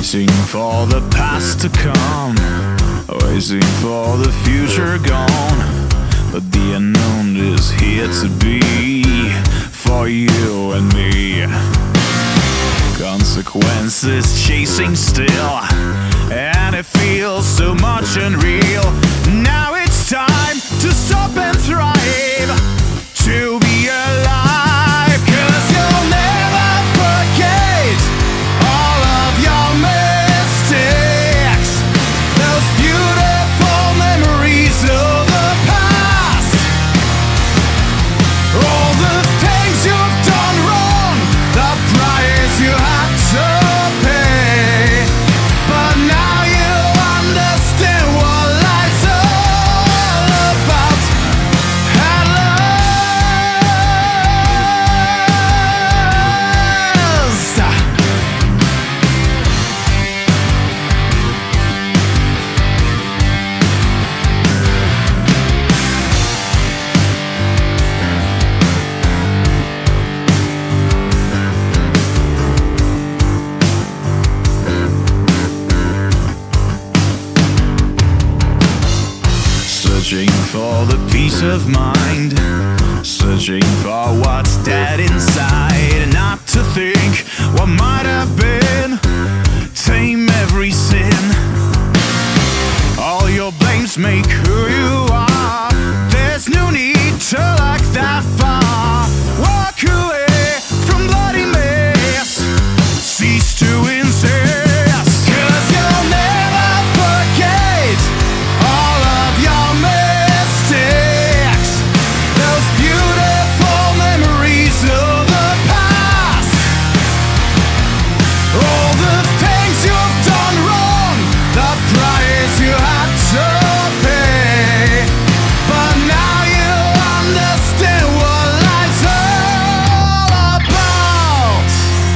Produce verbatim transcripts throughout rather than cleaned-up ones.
Waiting for the past to come, waiting for the future gone, but the unknown is here to be for you and me. Consequences chasing still, and it feels so much unreal. Now it's time to stop and thrive, to be alive, 'cause you'll never forget all of your mistakes, those beautiful memories of the past, all the things you've done wrong, the price you had to pay, but now you understand what life's all about. At last, searching for the peace of mind, searching for what's dead inside, not to think what might have been, tame every sin. All your blames make who you are, there's no need to look that far. Walk away from bloody mess, cease to insist, 'cause you'll never forget all of your mistakes, those beautiful memories of the past, all the things you've done wrong, the price you had to pay, but now you understand what life's all about.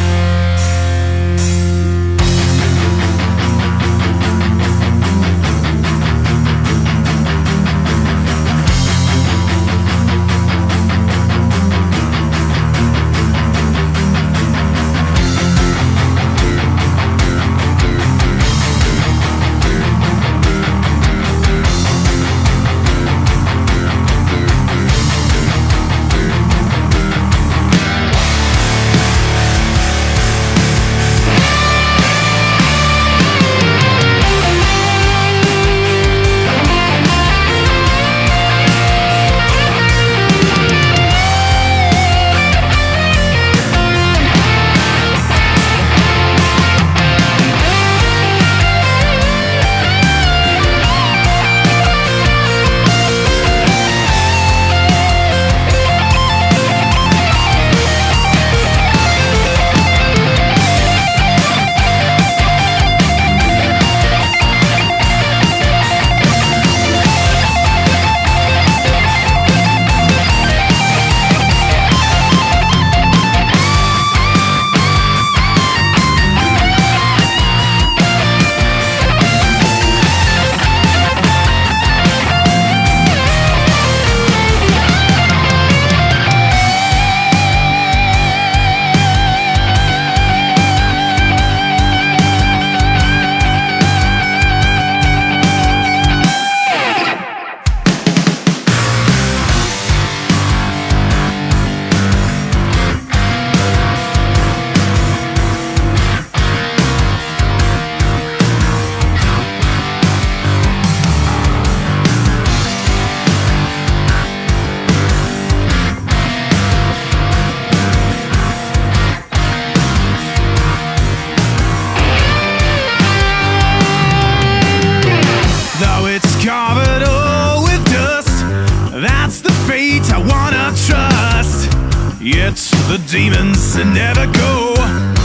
Yet the demons never go.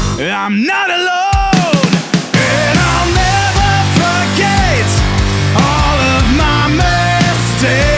I'm not alone, and I'll never forget all of my mistakes.